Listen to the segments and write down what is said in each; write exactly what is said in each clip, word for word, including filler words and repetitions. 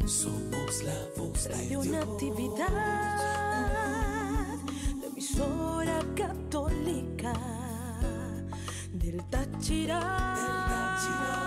Somos la voz de Radio Natividad, la emisora católica del Táchira.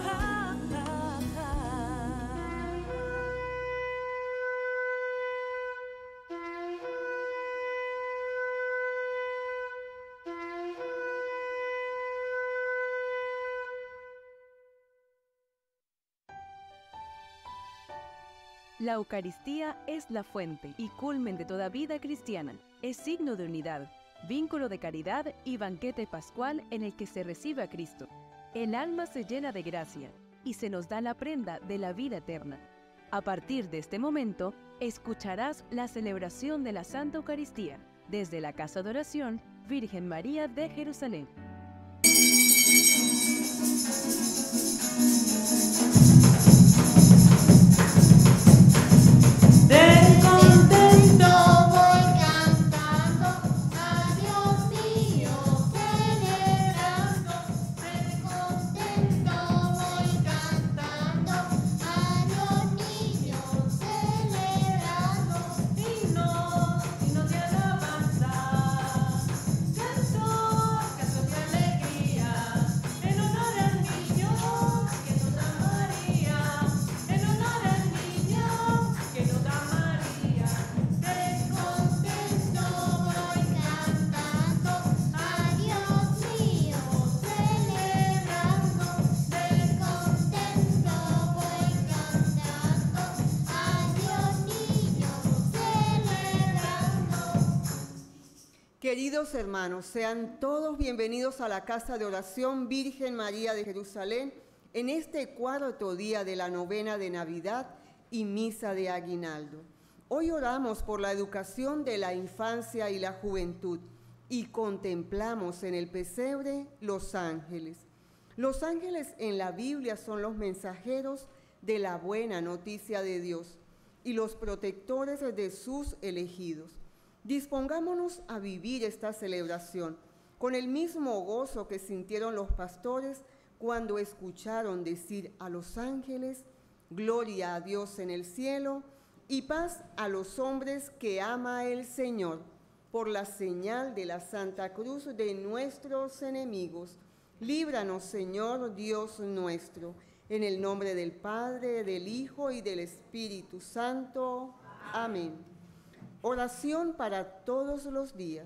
La Eucaristía es la fuente y culmen de toda vida cristiana. Es signo de unidad, vínculo de caridad y banquete pascual en el que se recibe a Cristo. El alma se llena de gracia y se nos da la prenda de la vida eterna. A partir de este momento, escucharás la celebración de la Santa Eucaristía desde la Casa de Oración Virgen María de Jerusalén. Del contento voy cantando, a Dios mío celebrando. Del contento voy cantando, a Dios mío celebrando. Himno, himno de alabanza, canto, canto de alegría, en honor al niño que nos da María, en honor al niño que nos da María. Del contento voy cantando, a Dios mío celebrando. Del contento voy cantando, a Dios mío celebrando. Queridos hermanos, sean todos bienvenidos a la Casa de Oración Virgen María de Jerusalén en este cuarto día de la novena de Navidad y Misa de Aguinaldo. Hoy oramos por la educación de la infancia y la juventud y contemplamos en el pesebre los ángeles. Los ángeles en la Biblia son los mensajeros de la buena noticia de Dios y los protectores de sus elegidos. Dispongámonos a vivir esta celebración con el mismo gozo que sintieron los pastores cuando escucharon decir a los ángeles: gloria a Dios en el cielo y paz a los hombres que ama el Señor, por la señal de la Santa Cruz de nuestros enemigos. Líbranos, Señor Dios nuestro, en el nombre del Padre, del Hijo y del Espíritu Santo. Amén. Oración para todos los días.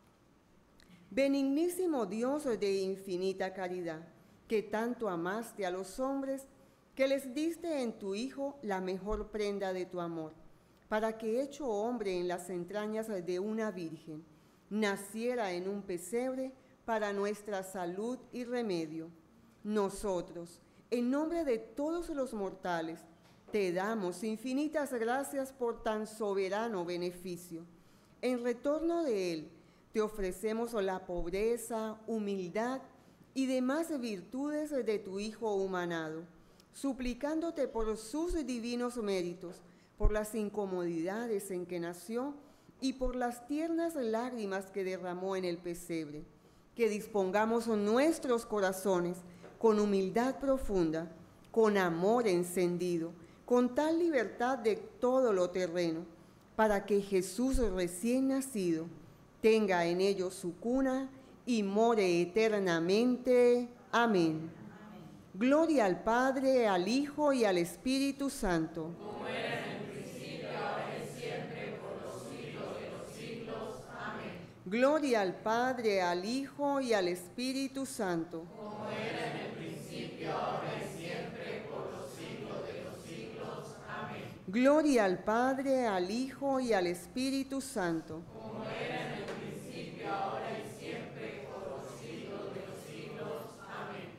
Benignísimo Dios de infinita caridad, que tanto amaste a los hombres, que les diste en tu Hijo la mejor prenda de tu amor, para que, hecho hombre en las entrañas de una virgen, naciera en un pesebre para nuestra salud y remedio. Nosotros, en nombre de todos los mortales, te damos infinitas gracias por tan soberano beneficio. En retorno de él, te ofrecemos la pobreza, humildad y demás virtudes de tu Hijo humanado, suplicándote por sus divinos méritos, por las incomodidades en que nació y por las tiernas lágrimas que derramó en el pesebre, que dispongamos nuestros corazones con humildad profunda, con amor encendido, con tal libertad de todo lo terreno, para que Jesús recién nacido tenga en ellos su cuna y more eternamente. Amén. Gloria al Padre, al Hijo y al Espíritu Santo. Como era en el principio, ahora y siempre, por los siglos de los siglos. Amén. Gloria al Padre, al Hijo y al Espíritu Santo. Como era en el principio, ahora y siempre, por los siglos de los siglos. Amén. Gloria al Padre, al Hijo y al Espíritu Santo. Como era en el principio, ahora y siempre, por los siglos de los siglos. Amén.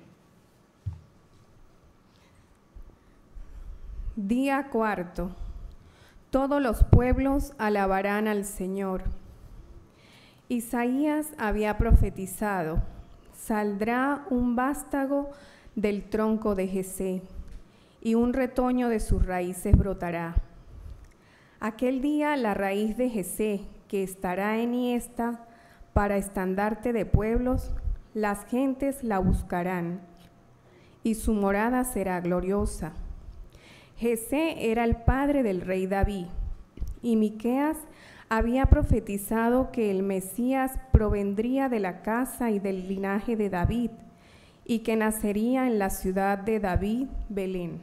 Día cuarto. Todos los pueblos alabarán al Señor. Isaías había profetizado: saldrá un vástago del tronco de Jesé, y un retoño de sus raíces brotará. Aquel día la raíz de Jesé, que estará enhiesta para estandarte de pueblos, las gentes la buscarán, y su morada será gloriosa. Jesé era el padre del rey David, y Miqueas había profetizado que el Mesías provendría de la casa y del linaje de David, y que nacería en la ciudad de David, Belén.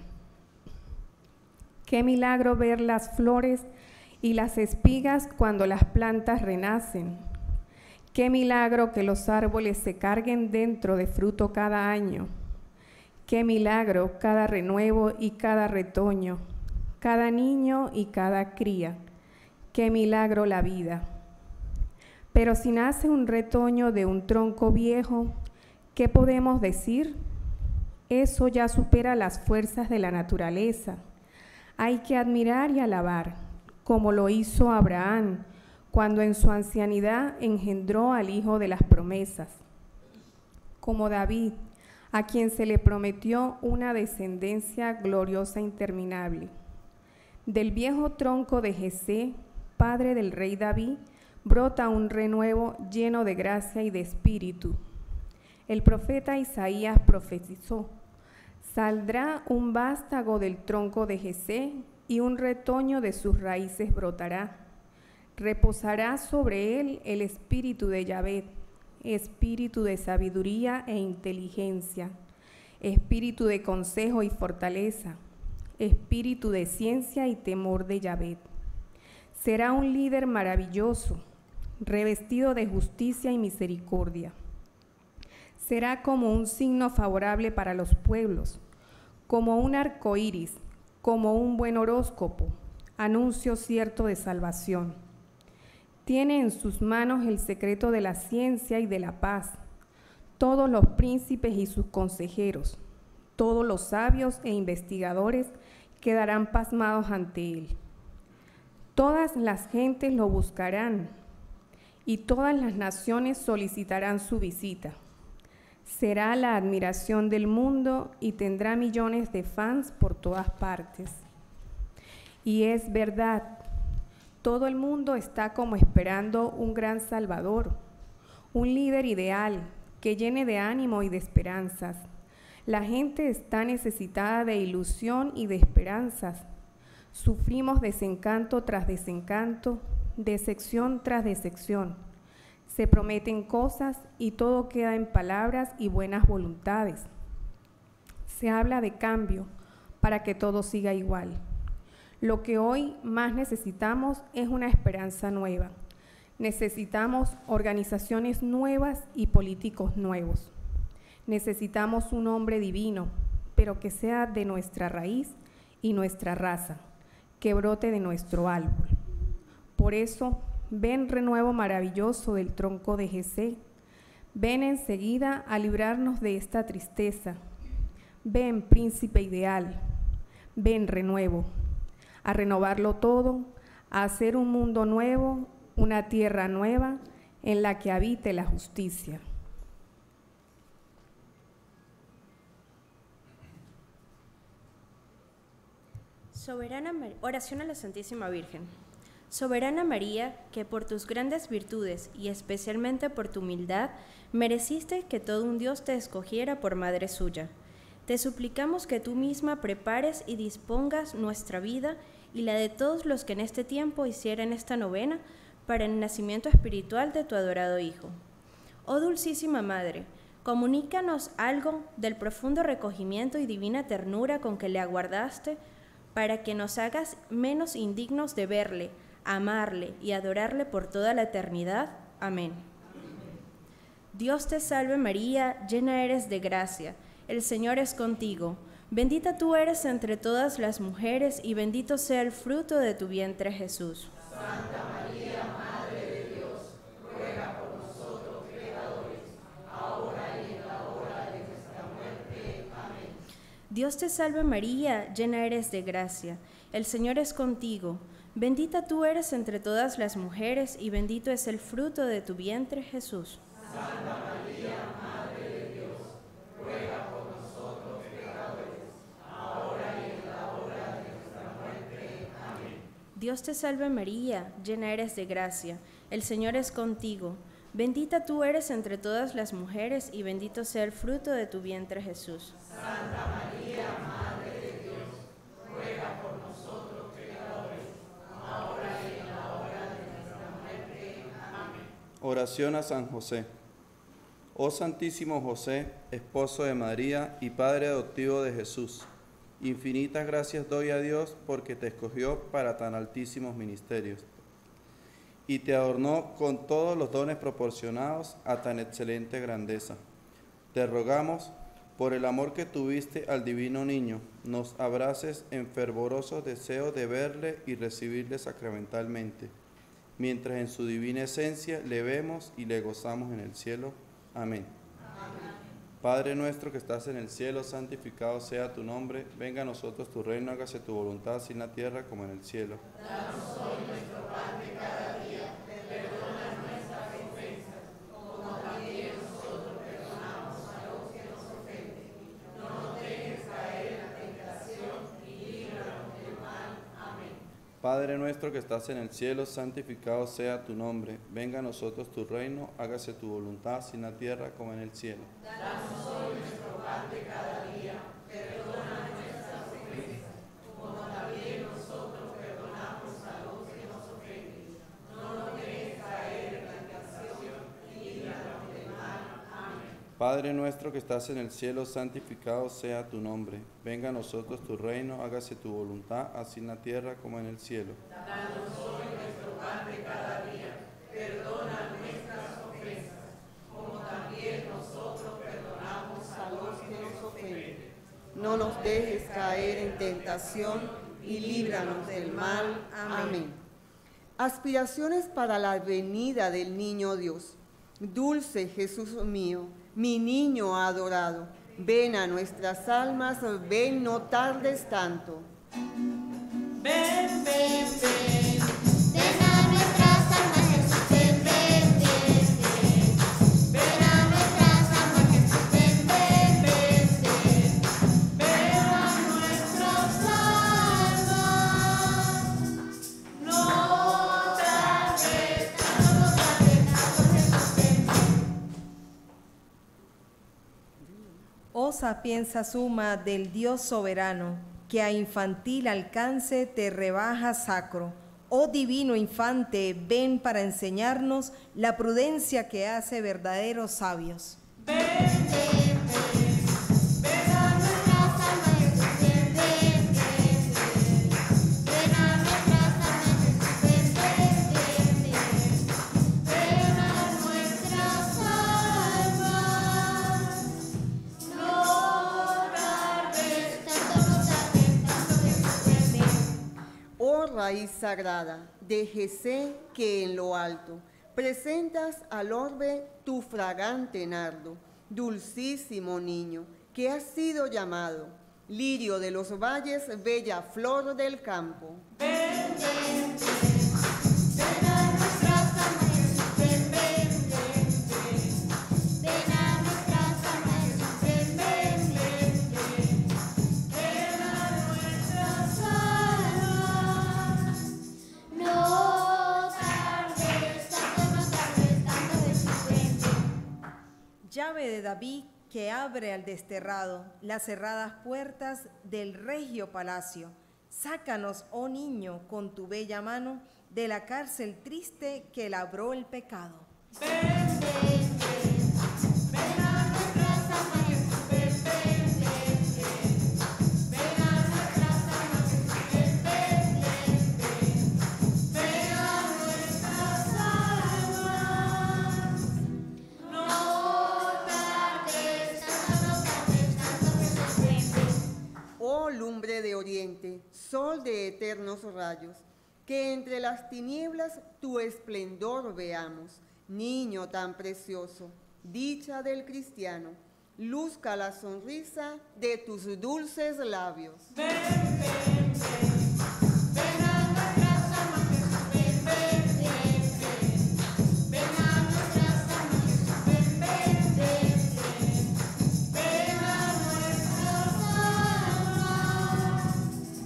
Qué milagro ver las flores y las espigas cuando las plantas renacen. Qué milagro que los árboles se carguen dentro de fruto cada año. Qué milagro cada renuevo y cada retoño, cada niño y cada cría. Qué milagro la vida. Pero si nace un retoño de un tronco viejo, ¿qué podemos decir? Eso ya supera las fuerzas de la naturaleza. Hay que admirar y alabar, como lo hizo Abraham, cuando en su ancianidad engendró al hijo de las promesas. Como David, a quien se le prometió una descendencia gloriosa e interminable. Del viejo tronco de Jesé, padre del rey David, brota un renuevo lleno de gracia y de espíritu. El profeta Isaías profetizó: saldrá un vástago del tronco de Jesé, y un retoño de sus raíces brotará. Reposará sobre él el espíritu de Yahvé, espíritu de sabiduría e inteligencia, espíritu de consejo y fortaleza, espíritu de ciencia y temor de Yahvé. Será un líder maravilloso, revestido de justicia y misericordia. Será como un signo favorable para los pueblos, como un arco iris, como un buen horóscopo, anuncio cierto de salvación. Tiene en sus manos el secreto de la ciencia y de la paz. Todos los príncipes y sus consejeros, todos los sabios e investigadores quedarán pasmados ante él. Todas las gentes lo buscarán y todas las naciones solicitarán su visita. Será la admiración del mundo y tendrá millones de fans por todas partes. Y es verdad, todo el mundo está como esperando un gran Salvador, un líder ideal que llene de ánimo y de esperanzas. La gente está necesitada de ilusión y de esperanzas. Sufrimos desencanto tras desencanto, decepción tras decepción. Se prometen cosas y todo queda en palabras y buenas voluntades. Se habla de cambio para que todo siga igual. Lo que hoy más necesitamos es una esperanza nueva. Necesitamos organizaciones nuevas y políticos nuevos. Necesitamos un hombre divino, pero que sea de nuestra raíz y nuestra raza, que brote de nuestro árbol. Por eso, ven renuevo maravilloso del tronco de Jesé. Ven enseguida a librarnos de esta tristeza. Ven, príncipe ideal. Ven, renuevo, a renovarlo todo, a hacer un mundo nuevo, una tierra nueva en la que habite la justicia. Soberana Mar- Oración a la Santísima Virgen. Soberana María, que por tus grandes virtudes y especialmente por tu humildad, mereciste que todo un Dios te escogiera por madre suya. Te suplicamos que tú misma prepares y dispongas nuestra vida y la de todos los que en este tiempo hicieran esta novena para el nacimiento espiritual de tu adorado Hijo. Oh Dulcísima Madre, comunícanos algo del profundo recogimiento y divina ternura con que le aguardaste, para que nos hagas menos indignos de verle, amarle y adorarle por toda la eternidad. Amén. Dios te salve María, llena eres de gracia, el Señor es contigo. Bendita tú eres entre todas las mujeres y bendito sea el fruto de tu vientre Jesús. Santa María, Madre de Dios, ruega por nosotros pecadores, ahora y en la hora de nuestra muerte. Amén. Dios te salve María, llena eres de gracia, el Señor es contigo. Bendita tú eres entre todas las mujeres y bendito es el fruto de tu vientre Jesús. Santa María, Madre de Dios, ruega por nosotros pecadores, ahora y en la hora de nuestra muerte. Amén. Dios te salve María, llena eres de gracia, el Señor es contigo. Bendita tú eres entre todas las mujeres y bendito sea el fruto de tu vientre Jesús. Santa María, Madre de Dios, ruega Oración a San José. Oh Santísimo José, esposo de María y padre adoptivo de Jesús, infinitas gracias doy a Dios porque te escogió para tan altísimos ministerios y te adornó con todos los dones proporcionados a tan excelente grandeza. Te rogamos, por el amor que tuviste al divino niño, nos abraces en fervorosos deseos de verle y recibirle sacramentalmente, mientras en su divina esencia le vemos y le gozamos en el cielo. Amén. Amén. Padre nuestro que estás en el cielo, santificado sea tu nombre. Venga a nosotros tu reino, hágase tu voluntad, así en la tierra como en el cielo. Danos hoy nuestro pan de cada día. Perdona nuestras ofensas, como también nosotros perdonamos a los que nos ofenden. No nos dejes caer en la tentación y líbranos del mal. Amén. Padre nuestro que estás en el cielo, santificado sea tu nombre. Venga a nosotros tu reino, hágase tu voluntad, así en la tierra como en el cielo. Danos hoy nuestro pan de cada día. Perdona nuestras ofensas, como también nosotros perdonamos a los que nos ofenden. No nos dejes caer en la tentación y líbranos del mal. Amén. Padre nuestro que estás en el cielo, santificado sea tu nombre. Venga a nosotros tu reino, hágase tu voluntad, así en la tierra como en el cielo. Danos hoy nuestro pan de cada día. Perdona nuestras ofensas, como también nosotros perdonamos a los que nos ofenden. No nos dejes caer en tentación y líbranos del mal. Amén. Aspiraciones para la venida del niño Dios. Dulce Jesús mío, mi niño adorado, ven a nuestras almas, ven, no tardes tanto. Ven, ven, ven. Ven a nuestras almas, Jesús, ven, ven, ven, ven. Ven a nuestras almas, Jesús, ven, ven, ven, ven. Ven a nuestras almas. No tardes tanto, no tardes tanto, Jesús, ven, ven. Oh sapienza suma del Dios soberano, que a infantil alcance te rebaja sacro. Oh divino infante, ven para enseñarnos la prudencia que hace verdaderos sabios. Ven, ven, ven. Ven a nuestras almas, Jesús, ven, ven, ven, ven. Ven a nuestras almas, Jesús, ven, ven, ven, ven. Ven a nuestras almas. No tardes tanto, no tardes tanto, Jesús, ven, ven. Oh raíz sagrada de Jesé, que en lo alto presentas al orbe tu fragante nardo, dulcísimo niño, que has sido llamado lirio de los valles, bella flor del campo. Ven, ven, ven. Ven a nuestras almas, Jesús, ven, ven, ven, ven. Ven a nuestras almas, Jesús, ven, ven, ven, ven. Ven a nuestras almas. No tardes tanto, no tardes tanto, Jesús, ven, ven. Llave de David que abre al desterrado las cerradas puertas del regio palacio. Sácanos, oh niño, con tu bella mano, de la cárcel triste que labró el pecado. Ven, ven, ven. Ven a nuestras almas, Jesús, ven, ven, ven, ven. Ven a nuestras almas, Jesús, ven, ven, ven, ven. Ven a nuestras almas. No tardes tanto, no tardes tanto, Jesús, ven, ven. Oh lumbre de oriente, sol de eternos rayos, que entre las tinieblas tu esplendor veamos. Niño tan precioso, dicha del cristiano, luzca la sonrisa de tus dulces labios. Ven, ven, ven. Ven a nuestras almas, Jesús, ven, ven, ven, ven. Ven a nuestras almas, Jesús, ven, ven, ven, ven. Ven a nuestras almas.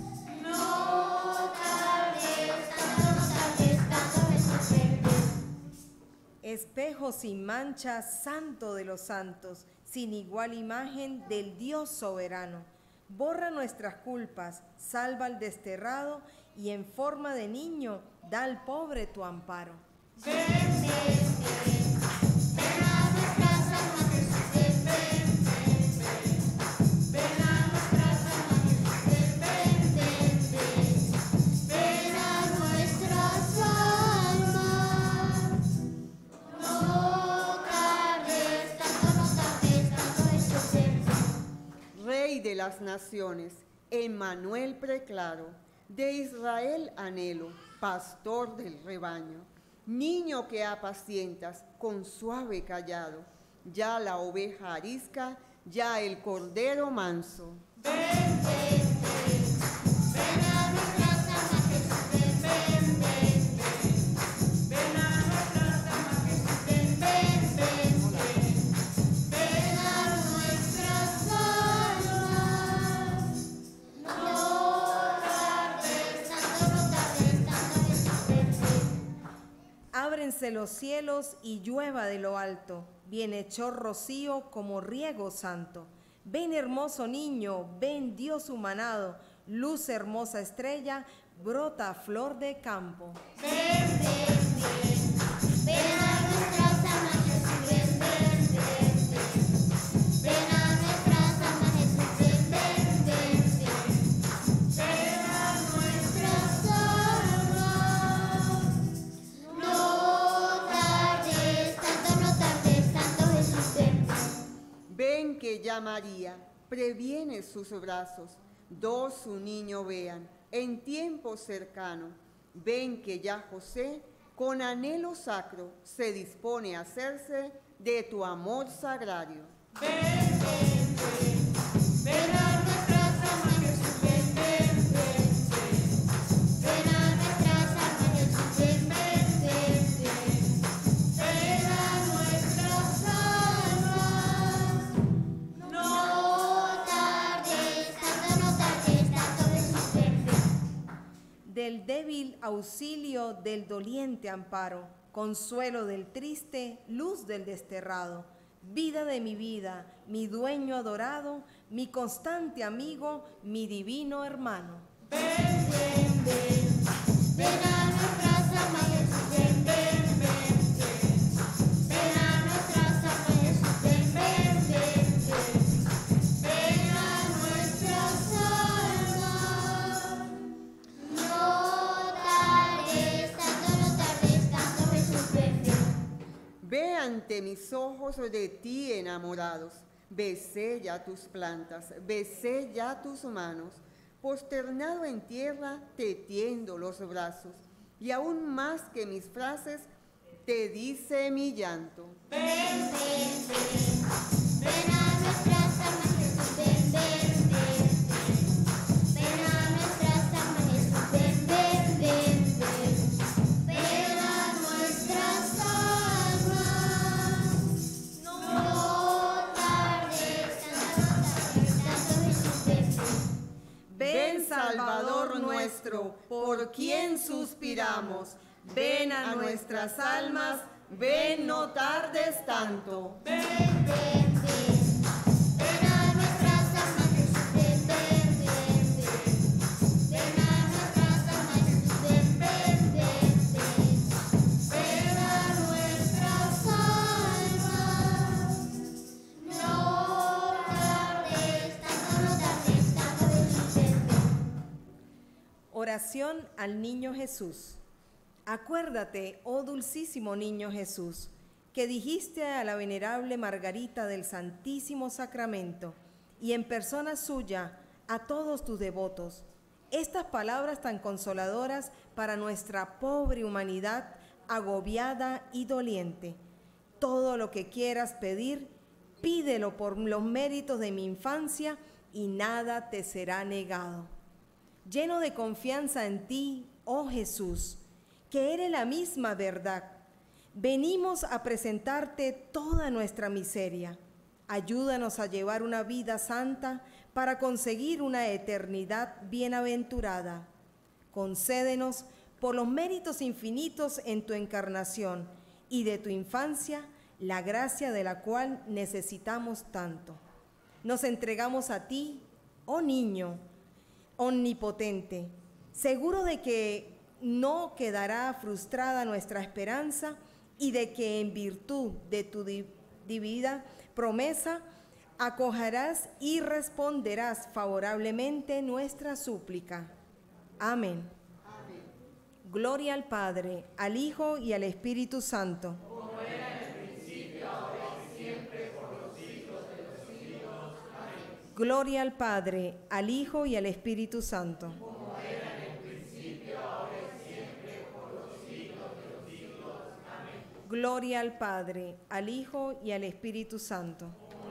No tardes tanto, no tardes tanto, Jesús, ven, ven. Espejo sin mancha, santo de los santos, sin igual imagen del Dios soberano. Borra nuestras culpas, salva al desterrado y en forma de niño da al pobre tu amparo. Ven, ven, ven. Ven a nuestras almas, Jesús, ven, ven, ven, ven. Ven a nuestras almas, Jesús, ven, ven, ven, ven. Ven a nuestras almas. No tardes tanto, no tardes tanto, Jesús, ven, ven. Rey de las naciones, Emmanuel preclaro, de Israel anhelo, pastor del rebaño, niño que apacientas con suave callado, ya la oveja arisca, ya el cordero manso. Ven, ven, ven. Ven a nuestras almas, Jesús, ven, ven, ven, ven. Ven a nuestras almas, Jesús, ven, ven, ven, ven. Ven a nuestras almas. No tardes tanto, no tardes tanto, Jesús, ven, ven. Ábrense los cielos y llueva de lo alto, bienhechor rocío como riego santo. Ven hermoso niño, ven Dios humanado, luz hermosa estrella, brota flor de campo. Ven, ven, ven. Ven a nuestras almas, Jesús, ven, ven, ven, ven. Ven a nuestras almas, Jesús, ven, ven, ven, ven. Ven a nuestras almas. No tardes tanto, no tardes tanto, Jesús, ven, ven. Ven que ya María previene sus brazos, dos su niño vean en tiempo cercano. Ven que ya José con anhelo sacro se dispone a hacerse de tu amor sagrario. Ven, ven, ven. Ven a nuestras almas, Jesús, ven, ven, ven, ven. Ven a nuestras almas, Jesús, ven, ven, ven, ven. Ven a nuestras almas. No tardes tanto, no tardes tanto, Jesús, ven, ven. Del débil auxilio, del doliente amparo, consuelo del triste, luz del desterrado, vida de mi vida, mi dueño adorado, mi constante amigo, mi divino hermano. Ven, ven, ven. Ven a nuestras almas, Jesús, ven, ven, ven, ven. Ven a nuestras almas, Jesús, ven, ven, ven, ven. Ven a nuestras almas. No tardes tanto, no tardes tanto, Jesús, ven, ven. Ve ante mis ojos de ti enamorados, besé ya tus plantas, besé ya tus manos, posternado en tierra te tiendo los brazos, y aún más que mis frases te dice mi llanto. Ven, ven, ven. Ven a nuestras almas, Jesús, ven, ven, ven, ven. Ven a nuestras almas, Jesús, ven, ven, ven, ven. Ven a nuestras almas. No tardes tanto, no tardes tanto, Jesús, ven, ven. Ven Salvador nuestro, por quien suspiramos, ven a nuestras almas, ven no tardes tanto. Ven, ven, ven. Ven a nuestras almas, Jesús, ven, ven, ven, ven. Ven a nuestras almas, Jesús, ven, ven, ven, ven. Ven a nuestras almas. No tardes tanto, no tardes tanto, Jesús, ven, ven. Oración al niño Jesús. Acuérdate, oh dulcísimo niño Jesús, que dijiste a la venerable Margarita del Santísimo Sacramento y en persona suya a todos tus devotos, estas palabras tan consoladoras para nuestra pobre humanidad agobiada y doliente. Todo lo que quieras pedir, pídelo por los méritos de mi infancia y nada te será negado. Lleno de confianza en ti, oh Jesús, que eres la misma verdad, venimos a presentarte toda nuestra miseria. Ayúdanos a llevar una vida santa para conseguir una eternidad bienaventurada. Concédenos, por los méritos infinitos en tu encarnación y de tu infancia, la gracia de la cual necesitamos tanto. Nos entregamos a ti, oh niño omnipotente, seguro de que no quedará frustrada nuestra esperanza y de que en virtud de tu di- divina promesa acogerás y responderás favorablemente nuestra súplica. Amén. Amén. Gloria al Padre, al Hijo y al Espíritu Santo. Gloria al Padre, al Hijo y al Espíritu Santo. Gloria al Padre, al Hijo y al Espíritu Santo.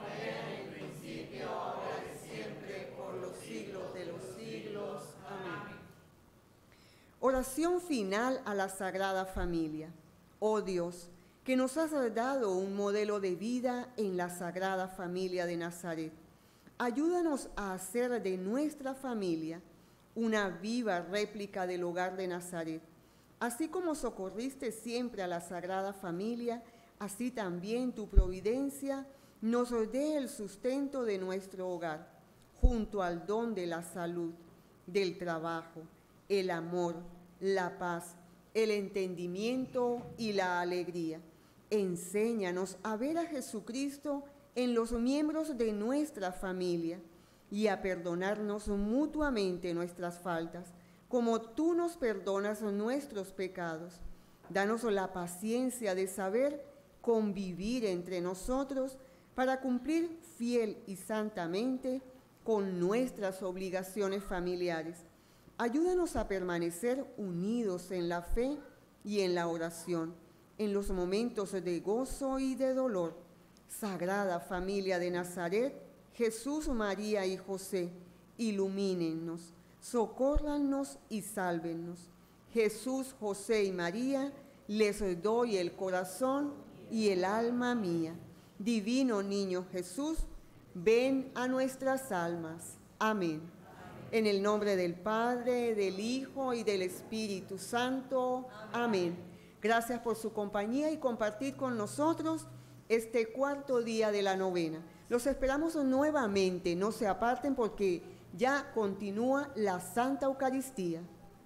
Por los siglos de los siglos. Amén. Oración final a la Sagrada Familia. Oh Dios, que nos has dado un modelo de vida en la Sagrada Familia de Nazaret. Ayúdanos a hacer de nuestra familia una viva réplica del hogar de Nazaret. Así como socorriste siempre a la Sagrada Familia, así también tu providencia nos dé el sustento de nuestro hogar, junto al don de la salud, del trabajo, el amor, la paz, el entendimiento y la alegría. Enséñanos a ver a Jesucristo en los miembros de nuestra familia y a perdonarnos mutuamente nuestras faltas, como tú nos perdonas nuestros pecados. Danos la paciencia de saber convivir entre nosotros para cumplir fiel y santamente con nuestras obligaciones familiares. Ayúdanos a permanecer unidos en la fe y en la oración, en los momentos de gozo y de dolor. Sagrada Familia de Nazaret, Jesús, María y José, ilumínennos, socórrannos y sálvennos. Jesús, José y María, les doy el corazón y el alma mía. Divino Niño Jesús, ven a nuestras almas. Amén. En el nombre del Padre, del Hijo y del Espíritu Santo. Amén. Gracias por su compañía y compartir con nosotros este cuarto día de la novena. Los esperamos nuevamente, no se aparten porque ya continúa la Santa Eucaristía.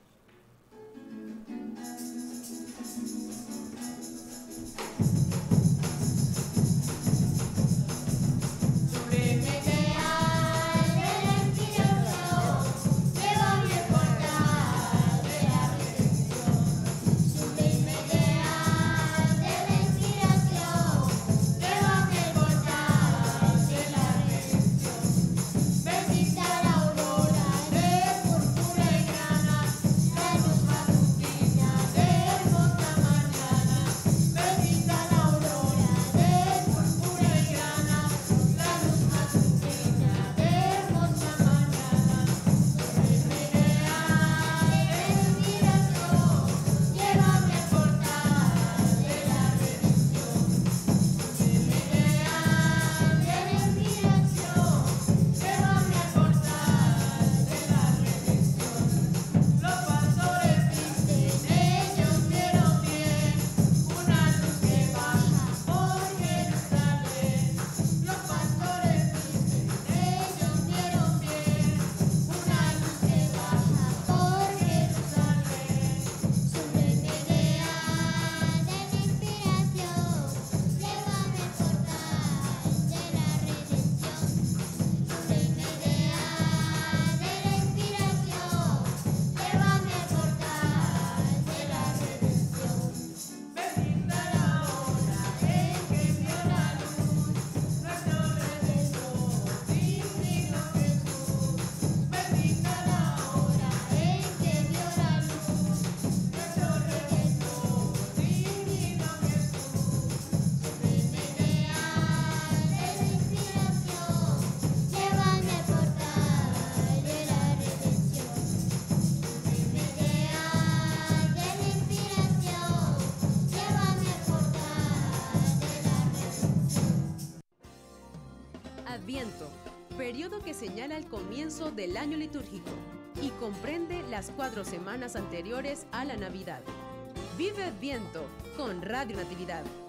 Adviento, periodo que señala el comienzo del año litúrgico y comprende las cuatro semanas anteriores a la Navidad. Vive Adviento con Radio Natividad.